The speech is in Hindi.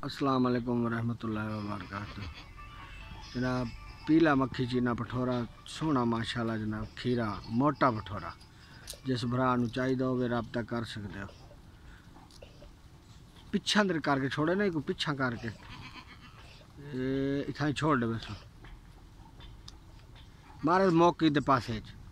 अस्सलाम वालेकुम रहमतुल्लाहि व बरकातुहू। जनाब पीला मक्खी चीना भठोरा सोहना माशाल्लाह जनाब खीरा मोटा भठोरा जिस भरा नूं चाहिदा होवे राबता कर सकते हो। पिछा अंदर करके छोड़े ना कोई पिछा करके इतना छोड़ दे बस मारे मौकी दे पासे